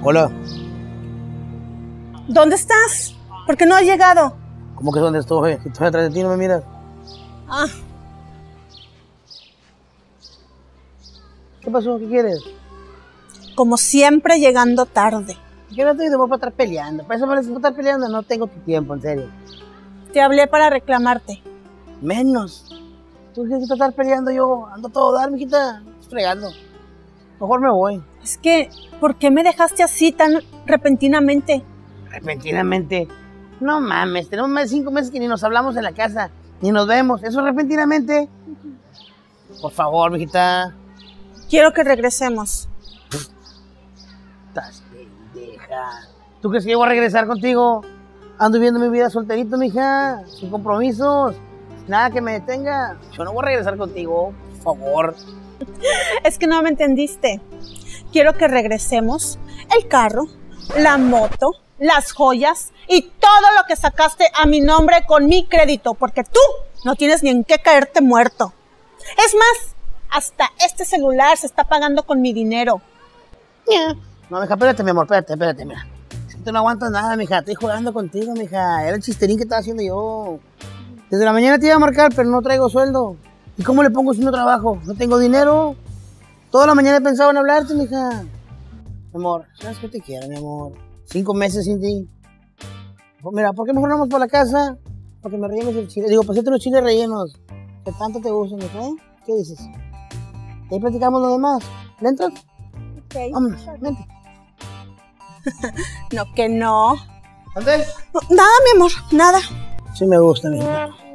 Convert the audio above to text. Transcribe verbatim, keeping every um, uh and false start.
Hola. ¿Dónde estás? ¿Por qué no has llegado? ¿Cómo que dónde estoy? Estoy atrás de ti, ¿no me miras? Ah. ¿Qué pasó? ¿Qué quieres? Como siempre, llegando tarde. Yo no estoy de vos para estar peleando. Para eso me necesito estar peleando. No tengo tu tiempo, en serio. Te hablé para reclamarte. Menos. Tú quieres estar peleando, yo ando todo dar, mijita. Fregando. Mejor me voy. Es que, ¿por qué me dejaste así tan repentinamente? ¿Repentinamente? No mames, tenemos más de cinco meses que ni nos hablamos en la casa. Ni nos vemos. ¿Eso repentinamente? Por favor, mijita. Quiero que regresemos. Estás pendeja. ¿Tú crees que yo voy a regresar contigo? Ando viviendo mi vida solterito, mija. Sin compromisos. Nada que me detenga. Yo no voy a regresar contigo. Por favor. Es que no me entendiste. Quiero que regresemos el carro, la moto, las joyas y todo lo que sacaste a mi nombre con mi crédito, porque tú no tienes ni en qué caerte muerto. Es más, hasta este celular se está pagando con mi dinero. No, mija, espérate, mi amor, espérate, espérate, mira. Es que tú no aguantas nada, mija. Estoy jugando contigo, mija. Era el chisterín que estaba haciendo yo. Desde la mañana te iba a marcar, pero no traigo sueldo. ¿Y cómo le pongo si no trabajo? No tengo dinero. Toda la mañana he pensado en hablarte, mija. Mi amor, ¿sabes qué te quiero, mi amor? Cinco meses sin ti. Pues mira, ¿por qué mejor no vamos por la casa? Para que me rellenes el chile. Digo, pasate los chiles rellenos. Que tanto te gustan, mija, ¿eh? ¿Qué dices? Y ahí platicamos lo demás. ¿Le entras? Ok. Vámonos, vente. No, que no. ¿Dónde? Nada, mi amor, nada. Sí me gusta, mija.